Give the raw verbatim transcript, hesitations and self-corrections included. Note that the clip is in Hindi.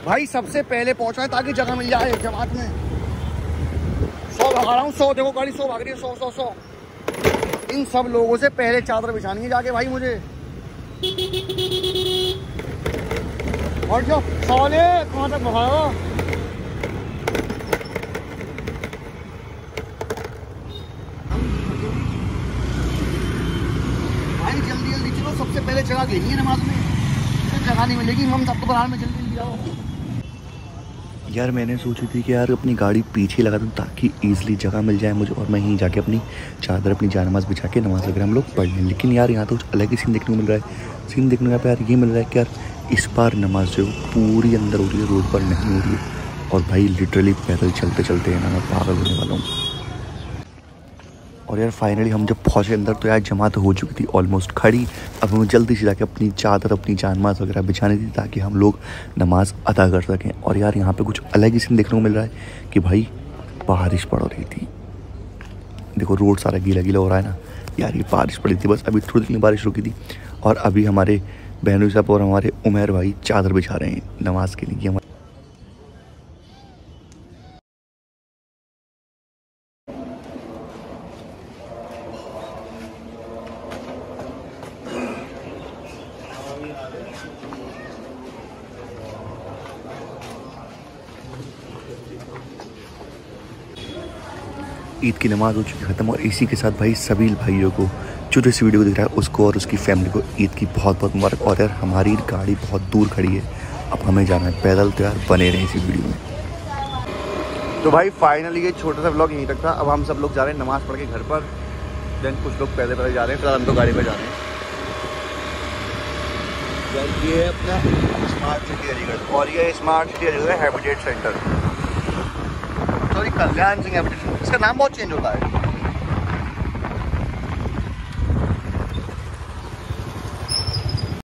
भाई सबसे पहले पहुंचा है ताकि जगह मिल जाए जमात में। सौ भगा रहा हूँ, सौ देखो गाड़ी सौ भाग रही है, सौ सौ सौ। इन सब लोगों से पहले चादर बिछानी है जाके भाई मुझे। और जो सौले कहाँ तक भगाओ भाई, जल्दी जल्दी चलो, सबसे पहले जगह लेनी है नमाज में, फिर जगह नहीं मिलेगी। हम सबको बराबर में जल्दी जल्दी आओ। यार मैंने सोची थी कि यार अपनी गाड़ी पीछे लगा दूँ ताकि ईजिली जगह मिल जाए मुझे और मैं यहीं जाके अपनी चादर अपनी जानमाज बिछा के नमाज वगैरह हम लोग पढ़ लें। लेकिन यार यहाँ तो कुछ अलग ही सीन देखने को मिल रहा है। सीन देखने का यार ये मिल रहा है कि यार इस बार नमाज जो पूरी अंदर हो रही है, रोड पर नहीं हो रही है। और भाई लिटरली पैदल चलते चलते है ना मैं पागल होने वाला हूँ। और यार फाइनली हम जब पहुँचे अंदर तो यार जमात हो चुकी थी ऑलमोस्ट खड़ी। अब हमें जल्दी से जाके अपनी चादर अपनी जानमाज वगैरह बिछानी थी ताकि हम लोग नमाज अदा कर सकें। और यार यहाँ पे कुछ अलग ही सीन देखने को मिल रहा है कि भाई बारिश पड़ रही थी। देखो रोड सारा गीला गीला हो रहा है ना यार, ये बारिश पड़ी थी बस, अभी थोड़ी देर बारिश रुकी थी। और अभी हमारे बहनों साहब और हमारे उमर भाई चादर बिछा रहे हैं नमाज के लिए। ईद की नमाज़ हो चुकी ख़त्म और इसी के साथ भाई सभी भाइयों को जो जो इस वीडियो को देख रहा है उसको और उसकी फैमिली को ईद की बहुत बहुत मुबारक। और यार हमारी गाड़ी बहुत दूर खड़ी है, अब हमें जाना है पैदल, तो यार बने रहे इसी वीडियो में। तो भाई फाइनली ये छोटा सा ब्लॉग यहीं तक था। अब हम सब लोग जा रहे हैं नमाज़ पढ़ के घर पर, देन कुछ लोग पैदल पैदल जा रहे हैं, फिलहाल हम तो गाड़ी पर जा रहे हैं। ये है अपना स्मार्ट सिटी अलीगढ़ और ये smart city Aligarh habitat centre, sorry Kalyan Singh habitat. इसका नाम बहुत चेंज होता है।